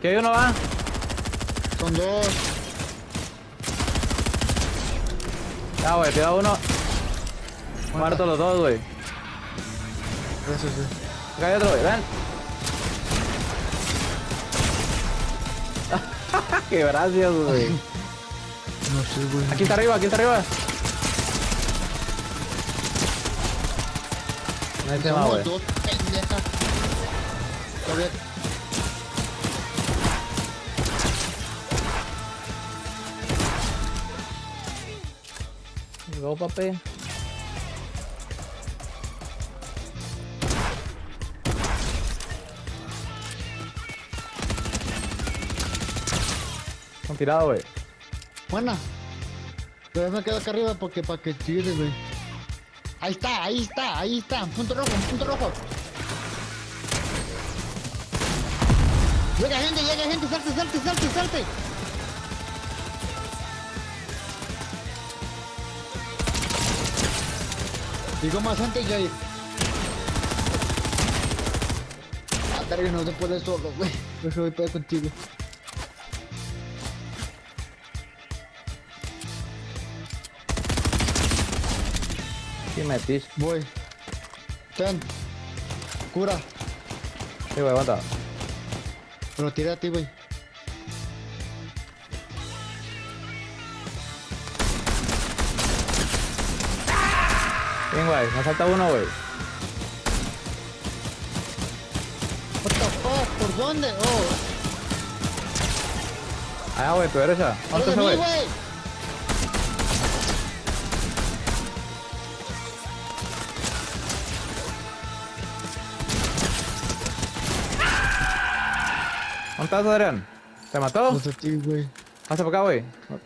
Aquí hay uno, va. Son dos. Ya, güey, tira uno. Muerto los dos, güey. Gracias, güey. Acá hay otro, güey, ven. Qué gracias, güey. No sé, güey. Aquí está arriba, aquí está arriba. Ahí se va, Somos güey. dos pendejas. Todavía. Go, papi. Han tirado, güey. Buena. Pero me quedo acá arriba porque para que tires, güey. Ahí está, ahí está, ahí está. Punto rojo, punto rojo. Llega gente, salte, salte, salte, salte. Digo más gente, Jay. Ah, verga, no se puede solo, güey. Yo voy para contigo. Sí, metís. Voy. Ten. Cura. Sí, güey, aguanta. Pero tira a ti, güey. Bien, güey. Me falta uno, güey. What the fuck? ¿Por dónde? Oh. Allá, güey, tu derecha. ¡Algo ¿Dónde de se, mí, güey? güey! ¿Dónde estás, Adrián? ¿Te mató? No sé ti, güey. Pasa por acá, güey.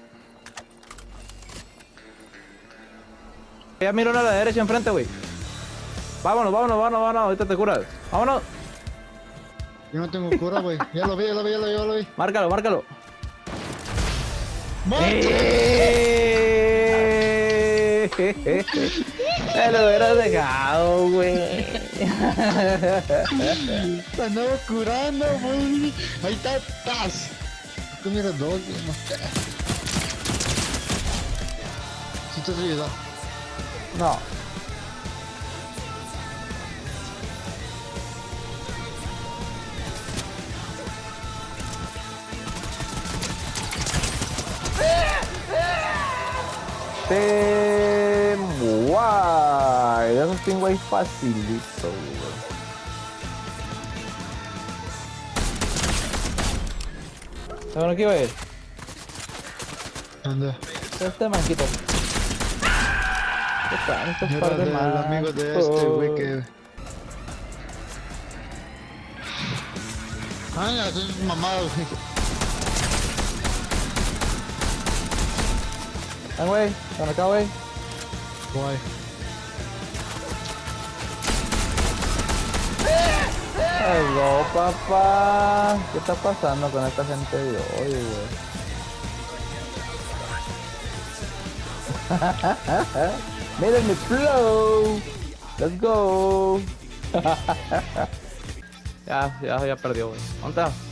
Ya miro a la derecha enfrente, güey. Vámonos, vámonos, vámonos, vámonos. Ahorita te curas. Vámonos. Yo no tengo cura, güey. Ya lo vi, ya lo vi, ya lo vi. Márcalo, márcalo. Me lo hubieras dejado, güey. Te andaba curando, güey. Ahí está, estás. Tú miras dos, güey. No sé. Si te has ayudado. No. Guay, esos tengo ahí facilito, güey. ¿Sabes aquí, güey? ¿Dónde? Este manquito. ¿Qué tantos Yo par era de del mancos? amigo de este, güey, que... Ay, eso es mamada, güey. Ven, güey, ven acá, güey. Guay. Hello, papá. ¿Qué está pasando con esta gente de hoy, güey? Miren mi flow. Let's go. ya perdió, güey. ¿Dónde está?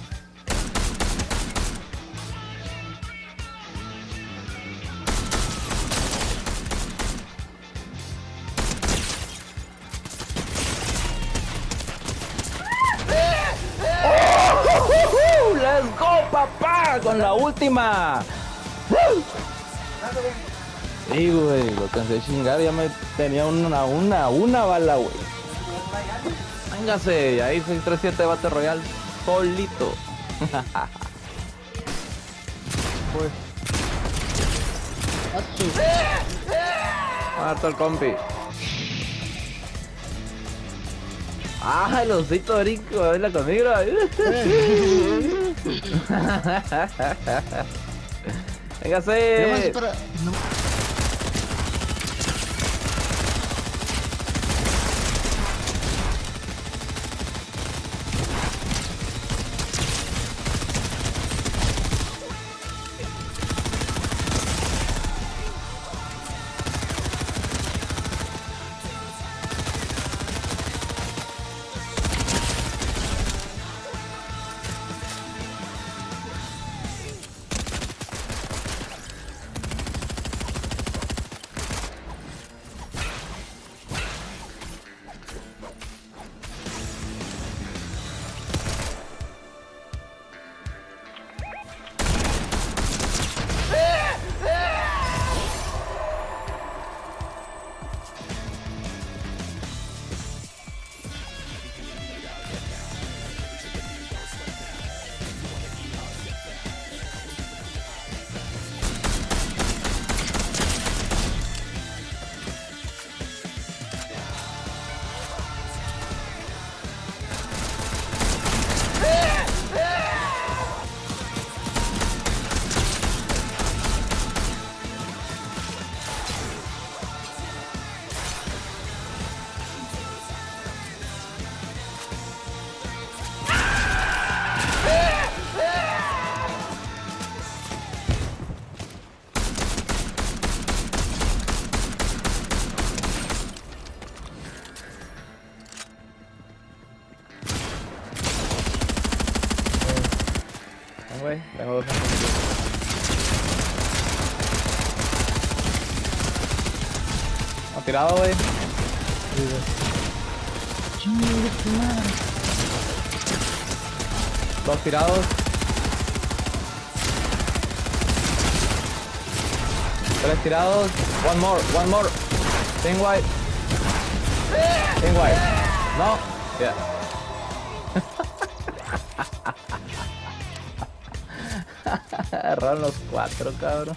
¡Let's go, papá! Con la última. Sí, güey, lo cansé de chingar. Ya me tenía una bala, güey. Véngase, ahí 637 Battle Royale solito. Pues. Muerto el compi. ¡Ah, el osito rico! ¡Baila conmigo! ¡Véngase! No más para... No. No, tirado, güey. Chingue tu madre. 2 tirados. 3 tirados. One more. Thing white. No. Yeah. Agarraron los 4, cabrón.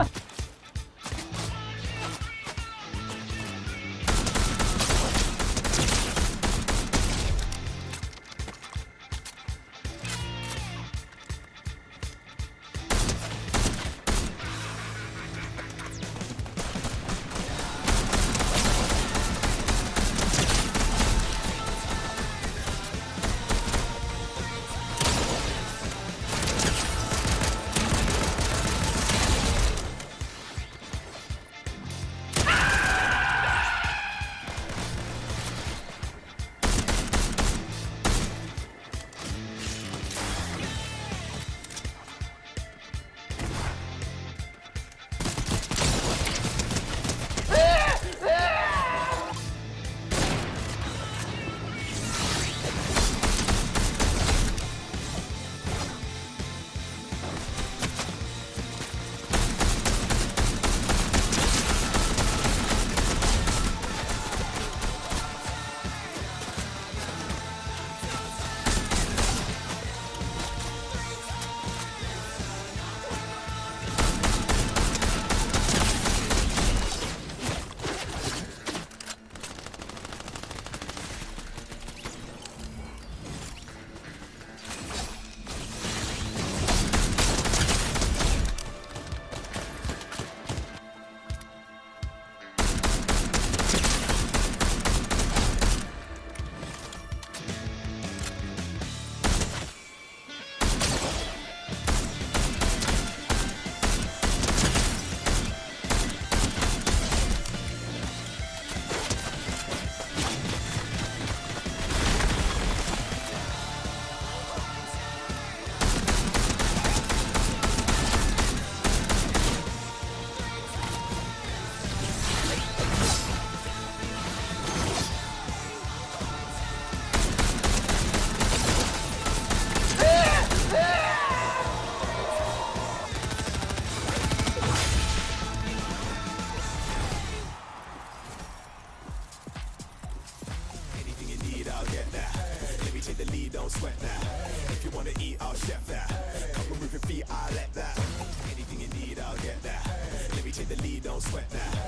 the lead, don't sweat that. If you wanna eat, I'll chef that. Come and move your feet, I'll let that. Anything you need, I'll get that. Let me take the lead, don't sweat that.